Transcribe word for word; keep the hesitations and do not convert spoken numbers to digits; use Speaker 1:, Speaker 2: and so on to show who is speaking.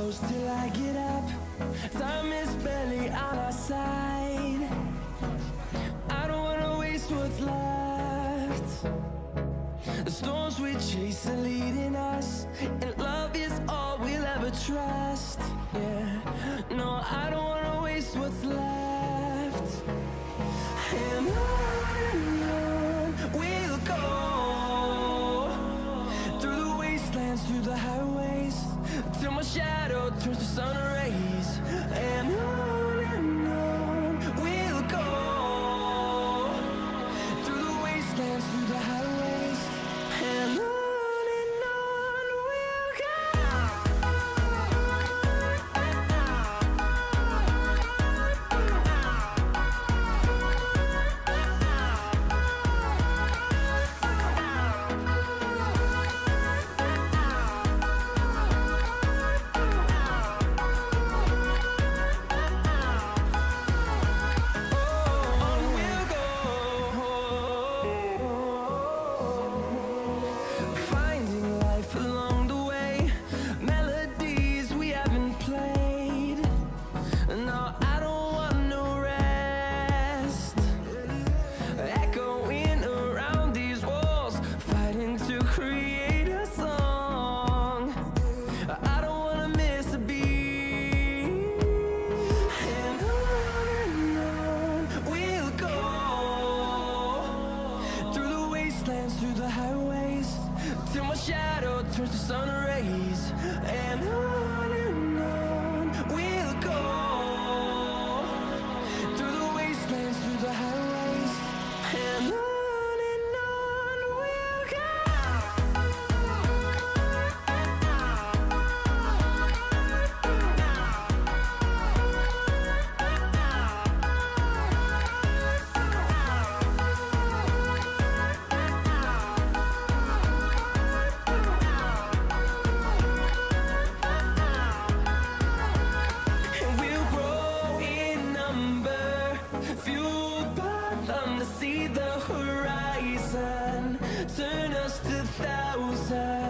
Speaker 1: close till I get up. Time is barely on our side. I don't wanna waste what's left. The storms we chase are leading us, and love is all we'll ever trust. Yeah, no, I don't wanna waste what's left. And on and on we'll go, through the wastelands, through the highways, till my shadow turns to sun rays. And on and on we'll go, through the wastelands, through the highways, and on. Through the highways, till my shadow turns to sun rays. And on and on we'll go, through the wastelands, through the highways, and on. Fueled by them to see the horizon, turn us to thousands.